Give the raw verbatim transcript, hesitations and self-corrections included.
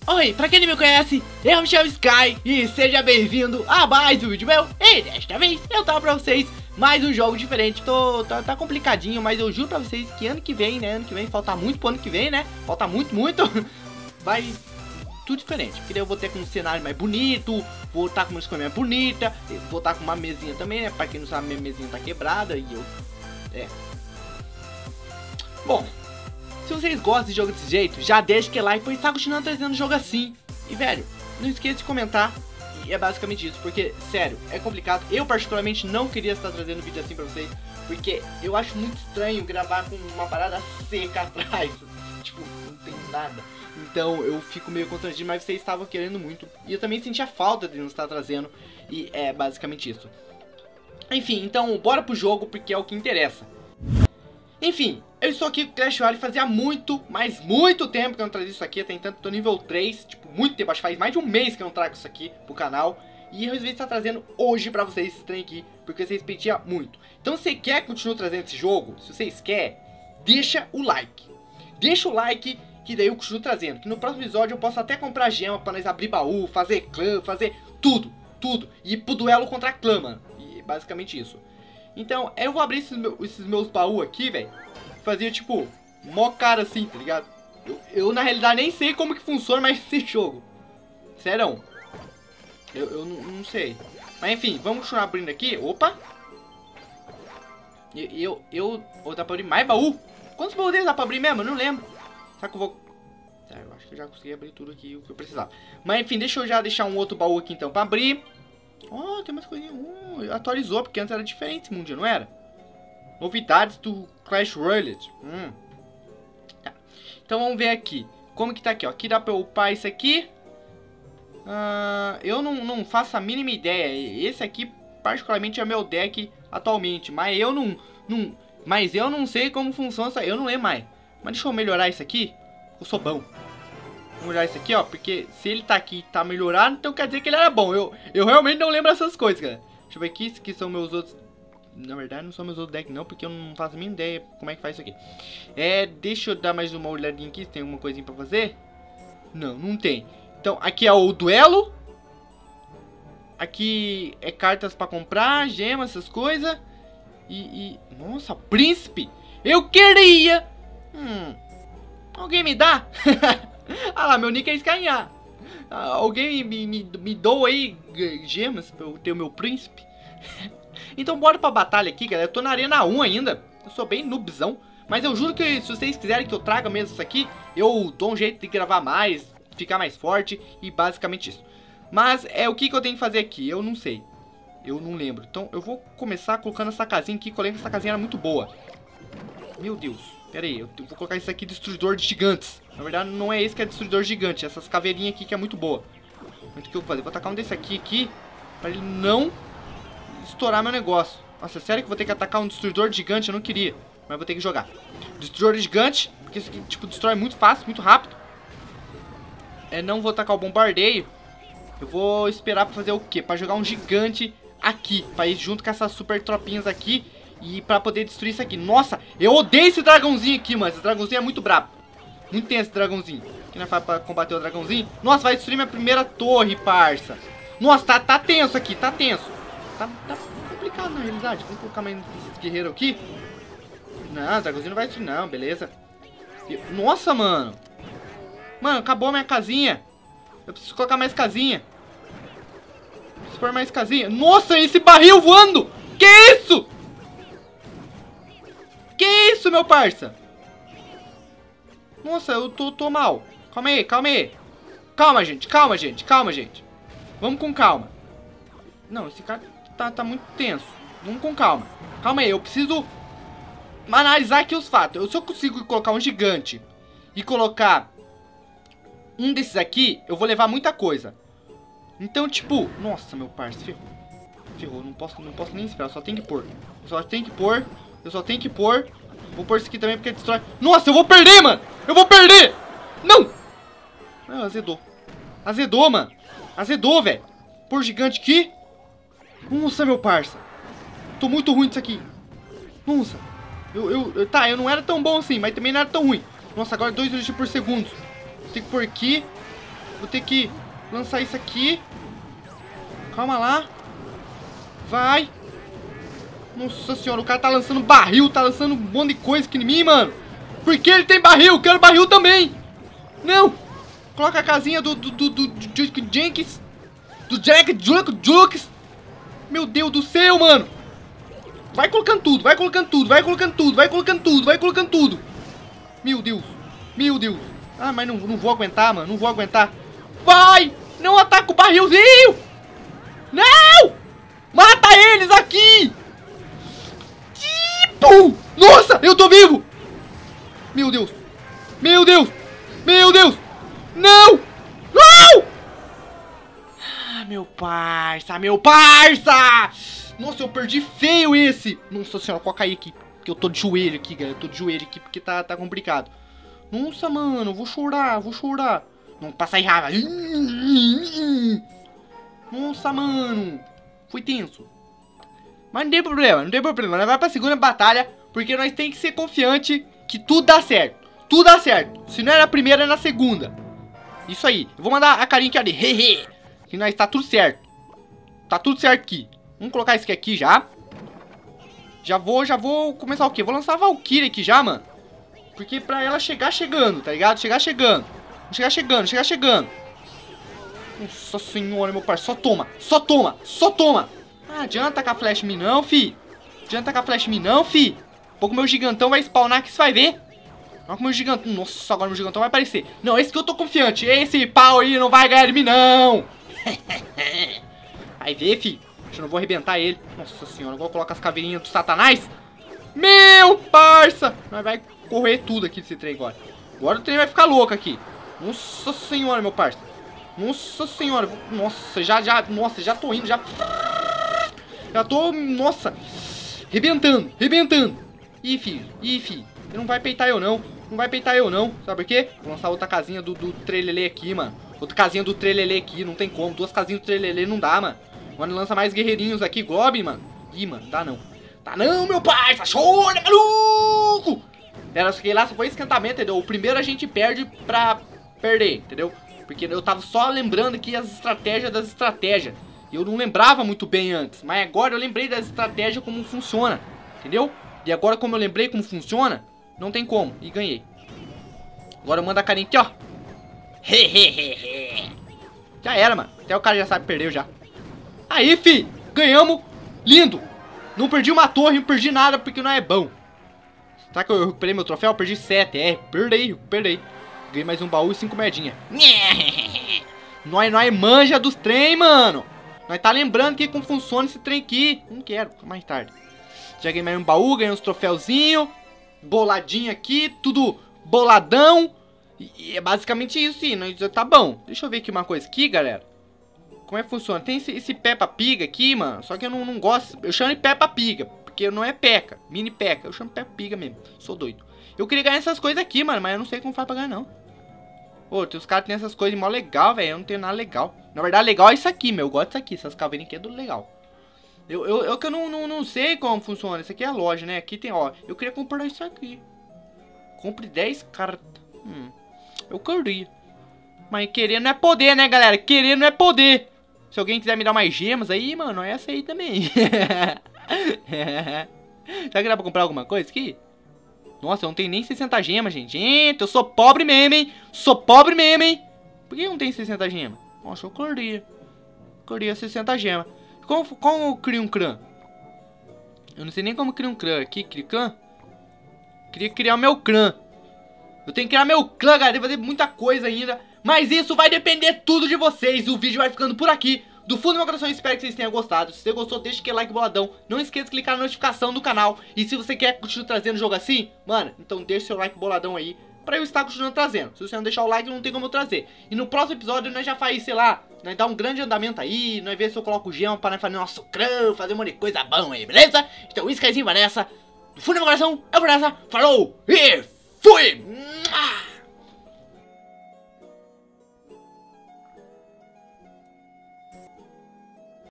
Oi, pra quem não me conhece, eu me chamo Sky e seja bem-vindo a mais um vídeo meu. E desta vez eu trago pra vocês mais um jogo diferente. Tô, tá, tá complicadinho, mas eu juro pra vocês que ano que vem, né, ano que vem, falta muito pro ano que vem, né, falta muito, muito, vai tudo diferente. Porque daí eu vou ter com um cenário mais bonito, vou estar com uma escolha mais bonita, vou estar com uma mesinha também, né, pra quem não sabe, minha mesinha tá quebrada e eu, é. Bom, se vocês gostam de jogo desse jeito, já deixa aquele like, pois tá continuando trazendo jogo assim. E velho, não esqueça de comentar. E é basicamente isso, porque, sério, é complicado. Eu particularmente não queria estar trazendo vídeo assim pra vocês, porque eu acho muito estranho gravar com uma parada seca atrás. Tipo, não tem nada. Então eu fico meio constrangido, mas vocês estavam querendo muito. E eu também sentia falta de não estar trazendo. E é basicamente isso. Enfim, então bora pro jogo, porque é o que interessa. Enfim, eu estou aqui com Clash Royale fazia muito, mas muito tempo que eu não trazia isso aqui. Até então tô nível três, tipo, muito tempo, acho que faz mais de um mês que eu não trago isso aqui pro canal. E eu resolvi estar trazendo hoje pra vocês esse trem aqui, porque vocês pediam muito. Então se você quer continuar trazendo esse jogo, se vocês querem, deixa o like. Deixa o like, que daí eu continuo trazendo. Que no próximo episódio eu posso até comprar gema pra nós abrir baú, fazer clã, fazer tudo, tudo. E ir pro duelo contra a clã, mano. E basicamente isso. Então, eu vou abrir esses, meu, esses meus baús aqui, velho. Fazia, tipo, mó cara assim, tá ligado? Eu, eu, na realidade, nem sei como que funciona mais esse jogo. Sério. Eu, eu não, não sei. Mas, enfim, vamos continuar abrindo aqui. Opa. Eu, eu, eu... Ou dá pra abrir mais baú? Quantos baús dá pra abrir mesmo? Eu não lembro. Será que eu vou... Tá, eu acho que eu já consegui abrir tudo aqui, o que eu precisava. Mas, enfim, deixa eu já deixar um outro baú aqui, então, pra abrir. Oh, tem mais coisinha. Uh, atualizou, porque antes era diferente esse mundo, não era? Novidades do Clash Royale. Hum. Tá. Então vamos ver aqui. Como que tá aqui, ó. Aqui dá pra eu upar isso aqui. Uh, eu não, não faço a mínima ideia. Esse aqui, particularmente, é meu deck atualmente. Mas eu não, não, mas eu não sei como funciona isso. Eu não lembro mais. Mas deixa eu melhorar isso aqui. Eu sou bom. Vamos olhar isso aqui, ó, porque se ele tá aqui e tá melhorado, então quer dizer que ele era bom. Eu, eu realmente não lembro essas coisas, cara. Deixa eu ver aqui, esses aqui são meus outros... Na verdade, não são meus outros decks não, porque eu não faço a mínima ideia como é que faz isso aqui. É, deixa eu dar mais uma olhadinha aqui, se tem alguma coisinha pra fazer. Não, não tem. Então, aqui é o duelo. Aqui é cartas pra comprar, gemas, essas coisas. E, e... Nossa, príncipe! Eu queria! Hum... Alguém me dá? Ah lá, meu nick é Skyar. Ah, alguém me, me, me doa aí gemas pra eu ter o meu príncipe. Então bora pra batalha aqui, galera. Eu tô na arena um ainda. Eu sou bem noobzão. Mas eu juro que se vocês quiserem que eu traga mesmo isso aqui, eu dou um jeito de gravar mais, ficar mais forte e basicamente isso. Mas é o que, que eu tenho que fazer aqui, eu não sei. Eu não lembro. Então eu vou começar colocando essa casinha aqui, que eu lembro que essa casinha era muito boa. Meu Deus. Pera aí, eu vou colocar isso aqui, destruidor de gigantes. Na verdade, não é esse que é destruidor gigante. Essas caveirinhas aqui que é muito boa. Muito o que eu vou fazer? Vou tacar um desse aqui, aqui, pra ele não estourar meu negócio. Nossa, sério que eu vou ter que atacar um destruidor gigante? Eu não queria, mas vou ter que jogar. Destruidor gigante, porque isso aqui, tipo, destrói muito fácil, muito rápido. É, não vou tacar o bombardeio. Eu vou esperar pra fazer o quê? Pra jogar um gigante aqui, pra ir junto com essas super tropinhas aqui. E pra poder destruir isso aqui. Nossa, eu odeio esse dragãozinho aqui, mano. Esse dragãozinho é muito brabo. Muito tenso esse dragãozinho. O que nós faz pra combater o dragãozinho? Nossa, vai destruir minha primeira torre, parça. Nossa, tá, tá tenso aqui, tá tenso. Tá, tá complicado na realidade. Vamos colocar mais esse guerreiro aqui. Não, o dragãozinho não vai destruir não, beleza. Nossa, mano. Mano, acabou a minha casinha. Eu preciso colocar mais casinha. Preciso pôr mais casinha. Nossa, esse barril voando. Que isso? Que isso, meu parça? Nossa, eu tô, tô mal. Calma aí, calma aí. Calma, gente, calma, gente, calma, gente. Vamos com calma. Não, esse cara tá, tá muito tenso. Vamos com calma. Calma aí, eu preciso analisar aqui os fatos. Eu, se eu consigo colocar um gigante e colocar um desses aqui, eu vou levar muita coisa. Então, tipo... Nossa, meu parça, ferrou. Ferrou, não posso, não posso nem esperar, eu só tenho que pôr. Eu só tenho que pôr... Eu só tenho que pôr. Vou pôr isso aqui também porque destrói. Nossa, eu vou perder, mano. Eu vou perder. Não. Ah, azedou. Azedou, mano. Azedou, velho. Pôr gigante aqui. Nossa, meu parça. Tô muito ruim disso aqui. Nossa. Eu, eu, eu, tá, eu não era tão bom assim, mas também não era tão ruim. Nossa, agora dois minutos por segundo. Tem que pôr aqui. Vou ter que lançar isso aqui. Calma lá. Vai. Nossa senhora, o cara tá lançando barril, tá lançando um monte de coisa aqui em mim, mano. Por que ele tem barril? Eu quero barril também. Não. Coloca a casinha do, do, do, do, do Jenkins. Do Jack, Junk, Jukes. Meu Deus do céu, mano. Vai colocando tudo, vai colocando tudo, vai colocando tudo, vai colocando tudo, vai colocando tudo. Meu Deus, meu Deus. Ah, mas não, não vou aguentar, mano, não vou aguentar. Vai, não ataca o barrilzinho. Não, mata eles aqui. Tipo, nossa, eu tô vivo. Meu Deus, meu Deus, meu Deus. Não, não. Ah, meu parça, meu parça. Nossa, eu perdi feio esse. Nossa senhora, qual cair aqui? Porque eu tô de joelho aqui, galera. Eu tô de joelho aqui porque tá, tá complicado. Nossa, mano, vou chorar, vou chorar. Não, pra sair raiva. Nossa, mano. Foi tenso. Mas não tem problema, não tem problema. Nós vamos pra segunda batalha, porque nós tem que ser confiante que tudo dá certo. Tudo dá certo. Se não é na primeira, é na segunda. Isso aí. Eu vou mandar a carinha aqui ali. Hehe. Que nós tá tudo certo. Tá tudo certo aqui. Vamos colocar esse aqui já. Já vou, já vou começar o quê? Vou lançar a Valkyrie aqui já, mano. Porque pra ela chegar chegando, tá ligado? Chegar chegando. Chegar chegando, chegar chegando. Nossa senhora, meu parceiro. Só toma, só toma, só toma. Não adianta com a flash em mim não, fi. Não adianta com a flash em mim não, fi. Pouco meu gigantão vai spawnar que você vai ver. Olha como meu gigantão. Nossa, agora meu gigantão vai aparecer. Não, esse que eu tô confiante. Esse pau aí não vai ganhar de mim, não. Vai ver, fi. Eu não vou arrebentar ele. Nossa senhora, agora coloca as caveirinhas do satanás. Meu parça. Nós vai correr tudo aqui desse trem agora. Agora o trem vai ficar louco aqui. Nossa senhora, meu parça. Nossa senhora. Nossa, já, já, nossa, já tô indo, já. Já tô, nossa. Rebentando, rebentando. Ih, filho, ih, filho. Ele não vai peitar eu, não. Não vai peitar eu, não. Sabe por quê? Vou lançar outra casinha do, do trelelê aqui, mano. Outra casinha do trelelê aqui, não tem como. Duas casinhas do trelelê não dá, mano. Mano, lança mais guerreirinhos aqui, Goblin, mano. Ih, mano, dá não. Dá não, meu pai. Tá show, né, maluco? Era só que lá só foi esquentamento, entendeu? O primeiro a gente perde pra perder, entendeu? Porque eu tava só lembrando aqui as estratégias das estratégias. E eu não lembrava muito bem antes. Mas agora eu lembrei das estratégias como funciona, entendeu? E agora como eu lembrei como funciona, não tem como. E ganhei. Agora eu mando a carinha aqui, ó. Já era, mano. Até o cara já sabe que perdeu já. Aí, fi, ganhamos, lindo. Não perdi uma torre, não perdi nada porque não é bom. Será que eu recuperei meu troféu? Eu perdi sete, é, perdi, perdi. Ganhei mais um baú e cinco moedinhas. Nós, nós manja dos trem, mano. Nós tá lembrando que como funciona esse trem aqui. Não quero, mais tarde. Já ganhei mais um baú, ganhei uns troféuzinhos. Boladinho aqui, tudo boladão. E, e é basicamente isso, sim, nós, tá bom. Deixa eu ver aqui uma coisa aqui, galera. Como é que funciona? Tem esse, esse Peppa Pig aqui, mano. Só que eu não, não gosto. Eu chamo de Peppa Pig. Porque não é P.E.K.K.A. Mini P.E.K.K.A. Eu chamo Peppa Pig mesmo. Sou doido. Eu queria ganhar essas coisas aqui, mano. Mas eu não sei como faz pra ganhar, não. Ô, tem os caras que tem essas coisas mó legal, velho. Eu não tenho nada legal. Na verdade, legal é isso aqui, meu. Eu gosto disso aqui. Essas caveirinhas aqui é do legal. Eu, eu, eu que eu não, não, não sei como funciona. Isso aqui é a loja, né? Aqui tem, ó. Eu queria comprar isso aqui. Compre dez cartas. Hum. Eu queria. Mas querer não é poder, né, galera? Querer não é poder. Se alguém quiser me dar mais gemas aí, mano, é essa aí também. Será que dá pra comprar alguma coisa aqui? Nossa, eu não tenho nem sessenta gemas, gente. Gente, eu sou pobre mesmo, hein? Sou pobre mesmo, hein? Por que eu não tenho sessenta gemas? Nossa, eu queria. Queria sessenta gemas. Como, como eu crio um clã? Eu não sei nem como criar um clã. Aqui, cria clã? Queria criar meu clã. Eu tenho que criar meu clã, galera. Tem que fazer muita coisa ainda. Mas isso vai depender tudo de vocês. O vídeo vai ficando por aqui. Do fundo do meu coração, espero que vocês tenham gostado. Se você gostou, deixa aquele like boladão. Não esqueça de clicar na notificação do canal. E se você quer continuar trazendo jogo assim, mano, então deixa seu like boladão aí pra eu estar continuando trazendo. Se você não deixar o like, não tem como eu trazer. E no próximo episódio, nós já faz, sei lá, nós dá um grande andamento aí. Nós vê se eu coloco gema pra nós fazer nosso crã, fazer um monte de coisa bom aí, beleza? Então, isso que é assim, Vanessa. Do fundo do meu coração, eu vou nessa. Falou e fui!